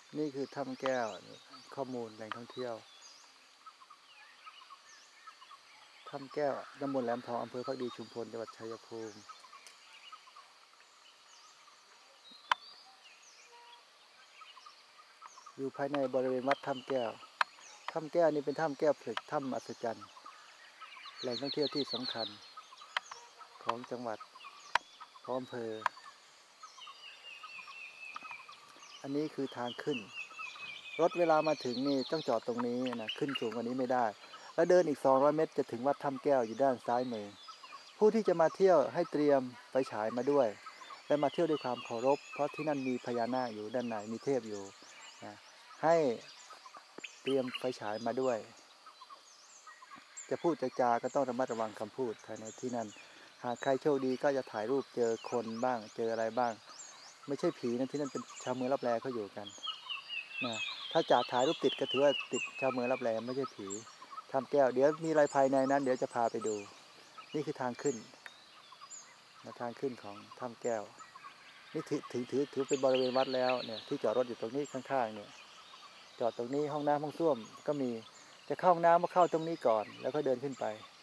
นี่คือถ้ำแก้วข้อมูลแหล่งท่องเที่ยวถ้ำแก้วตำบลแหลมทองอำเภอภักดีชุมพลจังหวัดชัยภูมิอยู่ภายในบริเวณวัดถ้ำแก้วถ้ำแก้วนี้เป็นถ้ำแก้วผลึกถ้ำอัศจรรย์แหล่งท่องเที่ยวที่สำคัญของจังหวัดของอำเภออันนี้คือทางขึ้นรถเวลามาถึงนี่ต้องจอดตรงนี้นะขึ้นสูงกว่านี้ไม่ได้แล้วเดินอีก200 เมตรจะถึงวัดถ้ำแก้วอยู่ด้านซ้ายมือผู้ที่จะมาเที่ยวให้เตรียมไฟฉายมาด้วยและมาเที่ยวด้วยความเคารพเพราะที่นั่นมีพญานาคอยู่ด้านในมีเทพอยู่นะให้เตรียมไฟฉายมาด้วยจะพูดจะจาก็ต้องระมัดระวังคำพูดภายในที่นั่นหากใครโชคดีก็จะถ่ายรูปเจอคนบ้างเจออะไรบ้างไม่ใช่ผีนะที่นั่นเป็นชาวเมืองรับแลเขาอยู่กันนะถ้าจ่าถ่ายรูปติดก็ถือว่าติดชาวเมืองรับแลไม่ใช่ผีถ้ำแก้วเดี๋ยวมีอะไรภายในนั้นเดี๋ยวจะพาไปดูนี่คือทางขึ้นทางขึ้นของถ้ำแก้วนี่ถือเป็นบริเวณวัดแล้วเนี่ยที่จอดรถอยู่ตรงนี้ข้างๆเนี่ยจอดตรงนี้ห้องน้ำห้องส้วมก็มีจะเข้าห้องน้ำมาเข้าตรงนี้ก่อนแล้วก็เดินขึ้นไป